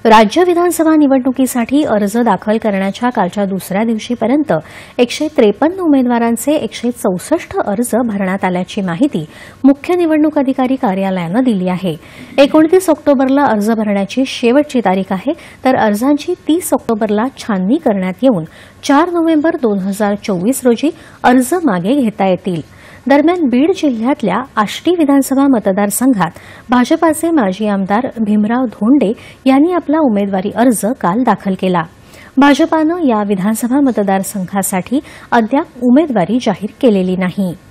राज्य विधानसभा निवडणुकीसाठी अर्ज दाखल करण्याच्या कालच्या दुसऱ्या दिवशीपर्यंत 153 उमेदवारांचे 164 अर्ज भरण्यात आल्याची माहिती मुख्य निवडणूक अधिकारी कार्यालयानं दिली आहे। 29 ऑक्टोबरला अर्ज भरण्याची शेवटची तारीख आहे, तर अर्जांची 30 ऑक्टोबरला छाननी करण्यात येऊन 4 नोव्हेंबर 2024 रोजी अर्ज मागे घेता येतील। दरम्यान बीड जिल्ह्यातल्या आष्टी विधानसभा मतदारसंघात भाजपाचे माजी आमदार भीमराव धोंडे यांनी आपला उमेदवारी अर्ज काल दाखल केला। भाजपानं या विधानसभा मतदारसंघासाठी अद्याप उमेदवारी जाहीर केलेली नाही।